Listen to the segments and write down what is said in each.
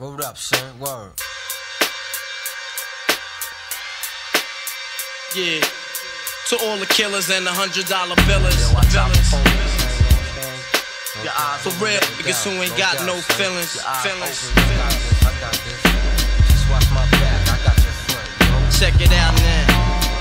Word up, son. Word. Yeah. To all the killers and the $100 billers. For real, niggas who ain't got no feelings. I got this. Just watch my back. I got your front. Check it out now.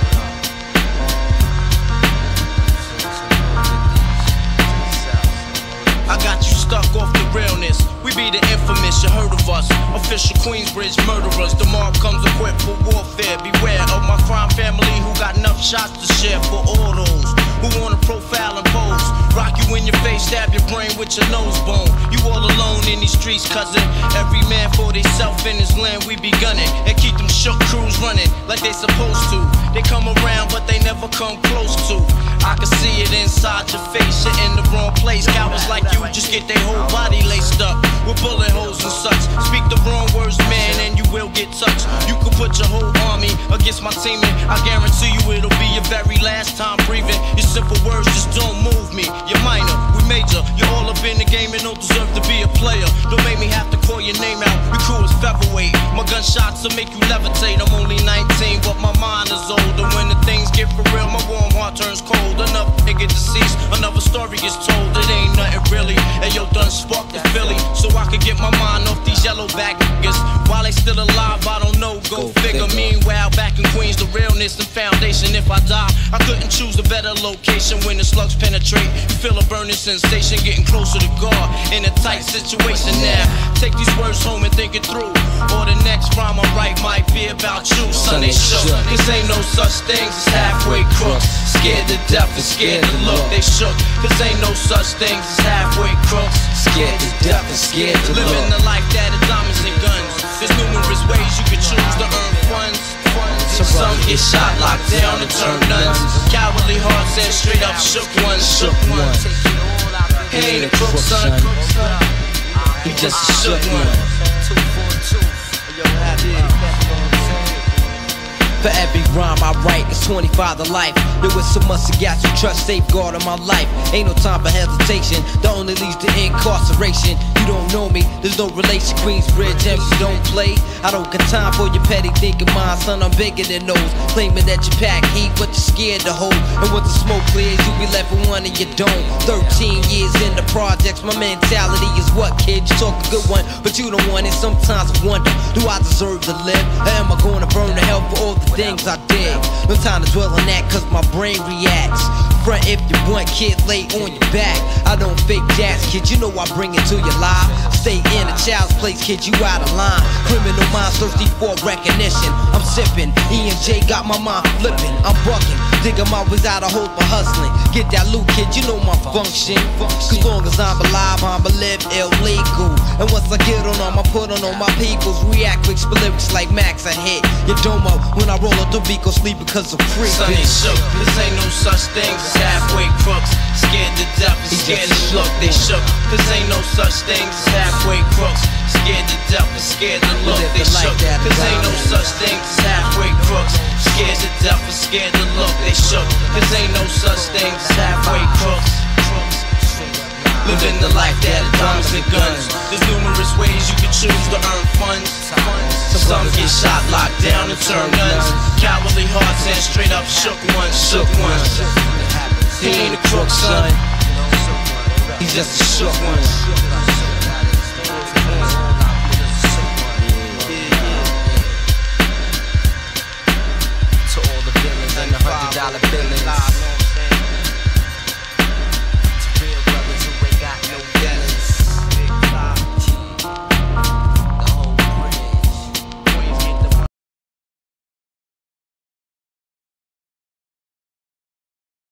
I got you stuck off the realness. We be the infamous, you heard of us. Official Queensbridge murderers. The mob comes equipped for warfare. Beware of my crime family who got enough shots to share for all those who wanna profile and pose. Rock you in your face, stab your brain with your nose bone. You all alone in these streets, cousin. Every man for theyself in his land, we be gunning. And keep them shook crews running like they supposed to. They come around, but they never come close to. I can see it inside your face, you're in the wrong place. Cowards like you just get their whole body laced up with bullet holes and such. Speak the wrong words, man, and you will get touched. You could put your whole army against my team, and I guarantee you it'll be your very last time breathing. Your simple words just don't move me. You're minor, we major. You're all up in the game and don't deserve to be a player. Don't make me have to call your name out. Your crew is featherweight. My gunshots will make you levitate. I'm only 19, but my mind is older. When the things get for real, my warm heart turns cold. Another nigga deceased, another story gets told. It ain't nothing really. And yo, done sparked the Philly, so I could get my mind off these yellowback niggas. While they still alive, I don't know, go figure. Meanwhile, back in Queens, the realness and foundation. If I die, I couldn't choose a better location. When the slugs penetrate, you feel a burning sensation, getting closer to God in a tight situation. Now, take these words home and think it through, or the next rhyme I write might be about you. Son, they shook. This ain't no such things as halfway crooks. Scared to death and scared to look. They shook. Cause ain't no such things as halfway crooks. Scared to death and scared to look. Living the life that is diamonds and guns. There's numerous ways you can choose to earn funds. Some get shot, locked down, and turn nuns. Cowardly hearts and straight up shook ones. He ain't a crook, son. He just a shook one. For every rhyme I write, it's 25 to life. There was so much I got you trust, safeguard in my life. Ain't no time for hesitation, that only leads to incarceration. You don't know me, there's no relation. Queensbridge, and you don't play. I don't got time for your petty thinking, mine, son, I'm bigger than those. Claiming that you pack heat, but you're scared to hold. And once the smoke clears, you be left with one and you don't. 13 years in the projects, my mentality is what, kid? You talk a good one, but you don't want it. Sometimes I wonder, do I deserve to live? Or am I gonna burn to hell for all the things I did? No time to dwell on that, cause my brain reacts. Front if you want, kid, lay on your back. I don't fake jazz, kid, you know I bring it to your life. Stay in a child's place, kid, you out of line. Criminal minds thirsty for recognition. I'm sipping, E&J got my mind flipping. I'm bucking, digging my ways out of hope for hustling. Get that loot, kid, you know my function. Cause long as I'm alive, I'ma live illegal. And once I get on them, I put on all my peoples. React quick, spit lyrics like Max, I hit your domo. When I roll up the beat, go sleep because I'm free. Son, they shook. This ain't no such thing as halfway crooks. Scared to death and scared to look. They shook. This ain't no such thing as halfway crooks. Scared to death and scared to look. They shook. This ain't no such thing as halfway crooks. Scared to death and scared to look. They shook. This ain't no such thing as halfway crooks. Living the life that is diamonds and guns. There's numerous ways you can choose to earn funds. Some get shot, locked down, and turn nuns. Cowardly hearts and straight up shook ones. Shook ones. He ain't a crook, son. He's just a shook one.